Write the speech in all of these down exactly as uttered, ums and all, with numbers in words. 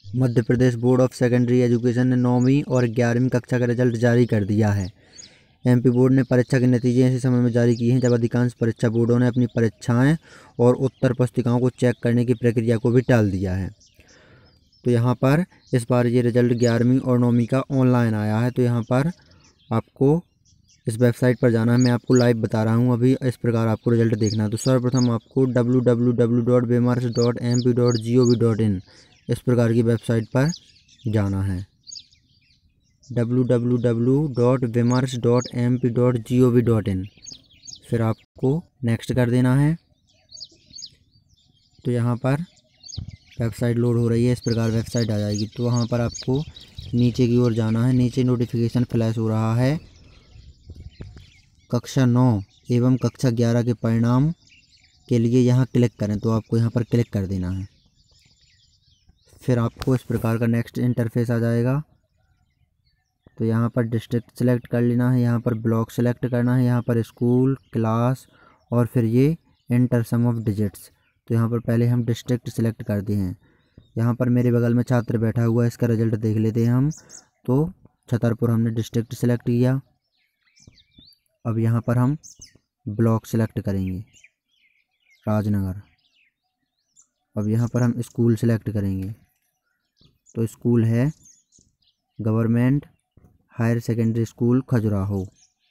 Madhya Pradesh board of secondary education ने नौवीं और ग्यारहवीं कक्षा का रिजल्ट जारी कर दिया है। एमपी बोर्ड ने परीक्षा के नतीजे ऐसे समय में जारी किए हैं जब अधिकांश परीक्षा बोर्डों ने अपनी परीक्षाएं और उत्तर पुस्तिकाओं को चेक करने की प्रक्रिया को भी टाल दिया है। तो यहाँ पर इस बार ये रिजल्ट ग्यारहवीं और नौवीं का ऑनलाइन आया है। तो यहाँ पर आपको इस वेबसाइट पर जाना है, मैं आपको लाइव बता रहा हूँ अभी। इस प्रकार आपको रिजल्ट देखना है। तो सर्वप्रथम आपको W W W dot Vimarsh dot M P dot G O V dot in इस प्रकार की वेबसाइट पर जाना है, W W W dot Vimarsh dot M P dot G O V dot in. फिर आपको नेक्स्ट कर देना है। तो यहाँ पर वेबसाइट लोड हो रही है, इस प्रकार वेबसाइट आ जाएगी। तो वहाँ पर आपको नीचे की ओर जाना है। नीचे नोटिफिकेशन फ्लैश हो रहा है, कक्षा नौ एवं कक्षा ग्यारह के परिणाम के लिए यहाँ क्लिक करें। तो आपको यहाँ पर क्लिक कर देना है। फिर आपको इस प्रकार का नेक्स्ट इंटरफेस आ जाएगा। तो यहाँ पर डिस्ट्रिक्ट सेलेक्ट कर लेना है, यहाँ पर ब्लॉक सेलेक्ट करना है, यहाँ पर स्कूल, क्लास और फिर ये एंटर सम ऑफ डिजिट्स। तो यहाँ पर पहले हम डिस्ट्रिक्ट सेलेक्ट कर दिए हैं। यहाँ पर मेरे बगल में छात्र बैठा हुआ है, इसका रिजल्ट देख लेते हैं हम। तो छतरपुर हमने डिस्ट्रिक्ट सेलेक्ट किया। अब यहाँ पर हम ब्लॉक सेलेक्ट करेंगे, राजनगर। अब यहाँ पर हम स्कूल सेलेक्ट करेंगे। तो स्कूल है government higher secondary school Khajuraho.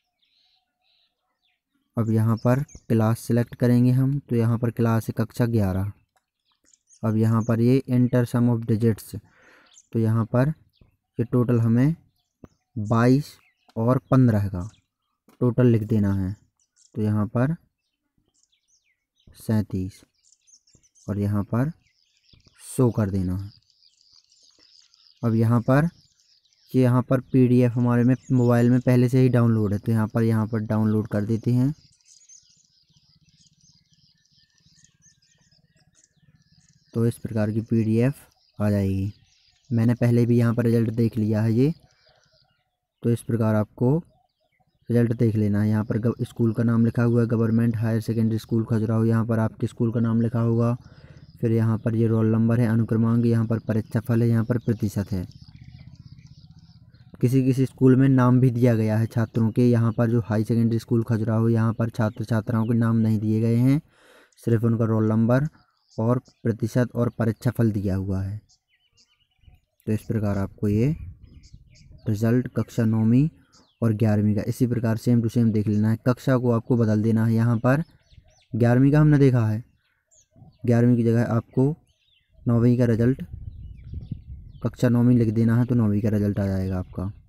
अब यहाँ पर क्लास सेलेक्ट करेंगे हम। तो यहाँ पर क्लास है कक्षा ग्यारह। अब यहाँ पर ये एंटर सम ऑफ डिजिट्स। तो यहाँ पर ये टोटल हमें बाईस और पंद्रह का टोटल लिख देना है। तो यहाँ पर सैंतीस और यहाँ पर सौ कर देना है। अब यहाँ पर ये यहाँ पर पीडीएफ हमारे में मोबाइल में पहले से ही डाउनलोड है। तो यहाँ पर यहाँ पर डाउनलोड कर देते हैं। तो इस प्रकार की पीडीएफ आ जाएगी। मैंने पहले भी यहाँ पर रिजल्ट देख लिया है ये। तो इस प्रकार आपको रिजल्ट देख लेना है। यहाँ पर स्कूल का नाम लिखा हुआ है government higher secondary school Khajuraho. यहाँ पर आपके स्कूल का नाम लिखा होगा। फिर यहाँ पर ये रोल नंबर है, अनुक्रमांक, यहाँ पर परीक्षा फल है, यहाँ पर प्रतिशत है। किसी किसी स्कूल में नाम भी दिया गया है छात्रों के। यहाँ पर जो हाई सेकेंडरी स्कूल खजुराहो, यहाँ पर छात्र छात्राओं के नाम नहीं दिए गए हैं, सिर्फ उनका रोल नंबर और प्रतिशत और परीक्षा फल दिया हुआ है। तो इस प्रकार आपको ये रिजल्ट कक्षा नौवीं और ग्यारहवीं का इसी प्रकार सेम टू सेम देख लेना है। कक्षा को आपको बदल देना है। यहाँ पर ग्यारहवीं का हमने देखा है, ग्यारहवीं की जगह आपको नौवीं का रिजल्ट कक्षा नौवीं लिख देना है। तो नौवीं का रिजल्ट आ जाएगा आपका।